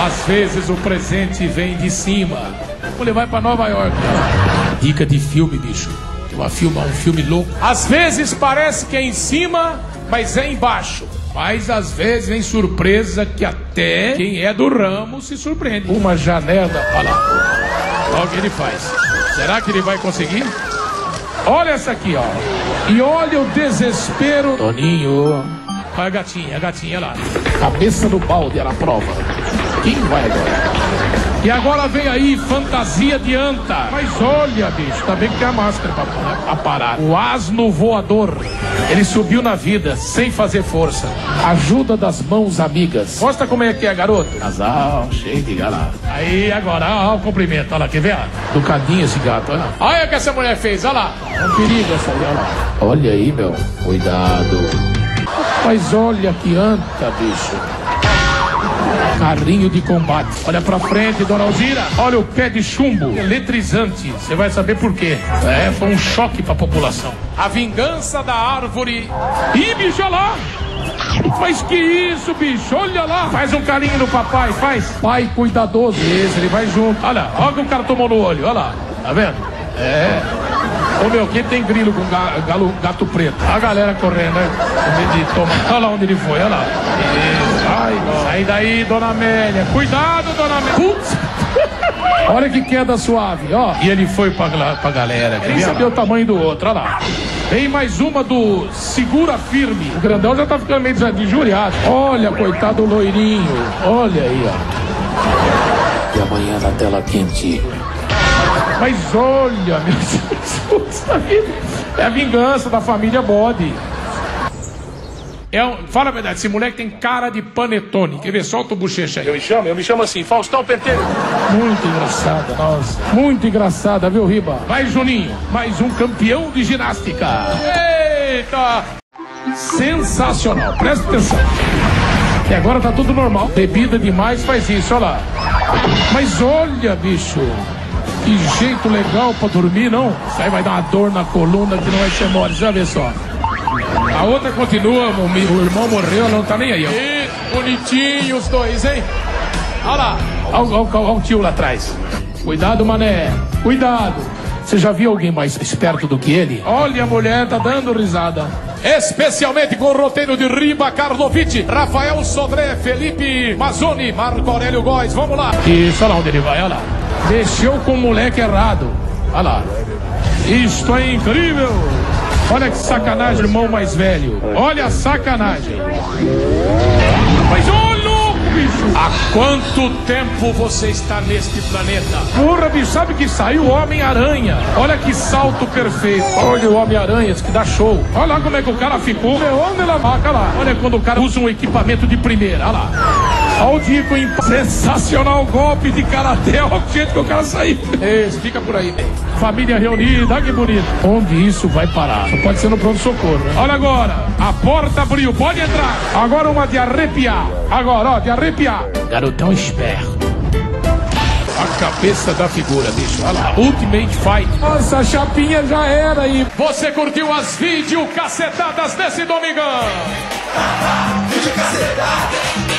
Às vezes o presente vem de cima. Ele vai pra Nova York. Dica de filme, bicho. Um filme louco. Às vezes parece que é em cima, mas é embaixo. Mas às vezes vem surpresa que até quem é do ramo se surpreende. Uma janela, olha lá. Olha o que ele faz. Será que ele vai conseguir? Olha essa aqui, ó. E olha o desespero. Toninho. Olha a gatinha lá. Cabeça do balde, ela prova. Quem vai agora? E agora vem aí, fantasia de anta. Mas olha, bicho, tá bem que tem a máscara pra parar. O asno voador. Ele subiu na vida, sem fazer força. Ajuda das mãos amigas. Mostra como é que é, garoto. Casal, cheio de galera. Aí, agora, olha o cumprimento. Olha lá, quer ver? Educadinho esse gato, olha lá. Olha o que essa mulher fez, olha lá. É um perigo essa aí, olha lá. Olha aí, meu. Cuidado. Mas olha que anta, bicho. Carrinho de combate. Olha pra frente, dona Alzira. Olha o pé de chumbo. Eletrizante. Você vai saber por quê. Foi um choque pra população. A vingança da árvore. Ih, bicho, olha lá. Mas que isso, bicho? Olha lá. Faz um carinho no papai, faz. Pai cuidadoso. Esse, ele vai junto. Olha o que o cara tomou no olho. Olha lá. Tá vendo? Ô meu, quem tem grilo com gato preto? A galera correndo, né? Olha lá onde ele foi, olha lá. Sai daí, dona Amélia. Cuidado, dona Amélia. Putz. Olha que queda suave, ó. E ele foi pra galera. Nem sabia o tamanho do outro, olha lá. Tem mais uma do Segura Firme. O grandão já tá ficando meio desjuriado. Olha, coitado do loirinho. Olha aí, ó. E amanhã na tela quente. Mas olha, meu Deus, é a vingança da família Bode. Fala a verdade, esse moleque tem cara de panetone. Quer ver? Solta o bochecha aí. Eu me chamo assim, Faustão Penteiro. Muito engraçada, nossa. Muito engraçada, viu, Riba? Vai, Juninho, mais um campeão de ginástica. Eita! Sensacional, presta atenção. E agora tá tudo normal. Bebida demais faz isso, olha lá. Mas olha, bicho. Que jeito legal pra dormir, não? Isso aí vai dar uma dor na coluna que não vai ser mole, já vê só. A outra continua, o irmão morreu, ela não tá nem aí, ó. E bonitinho os dois, hein? Olha lá, olha o tio lá atrás. Cuidado, mané, cuidado. Você já viu alguém mais esperto do que ele? Olha, a mulher tá dando risada. Especialmente com o roteiro de Riba Karlovic, Rafael Sodré, Felipe Mazzoni, Marco Aurélio Góes, vamos lá. Isso, olha lá onde ele vai, olha lá. Mexeu com o moleque errado. Olha lá. Isto é incrível. Olha que sacanagem, irmão mais velho. Olha a sacanagem. Mas ô louco, bicho. Há quanto tempo você está neste planeta? Porra, bicho, sabe que saiu o Homem-Aranha. Olha que salto perfeito. Olha o Homem-Aranha, que dá show. Olha lá como é que o cara ficou. Olha lá. Olha quando o cara usa um equipamento de primeira. Olha lá. Olha o Dico em sensacional golpe de karatê. Olha o jeito que o cara saiu. Esse, fica por aí. Família reunida, olha que bonito. Onde isso vai parar? Só pode ser no pronto-socorro, né? Olha agora, a porta abriu, pode entrar. Agora uma de arrepiar. Agora, ó, de arrepiar. Garotão esperto. A cabeça da figura, bicho. Olha lá, Ultimate Fight. Nossa, a chapinha já era aí. Você curtiu as videocacetadas desse domingão? Videocacetadas.